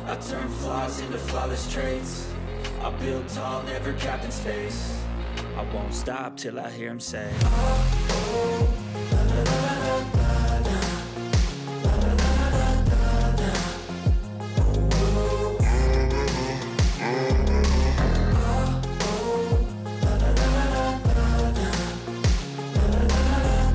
I turn flaws into flawless traits. I build tall, never capped in space. I won't stop till I hear him say, oh, oh.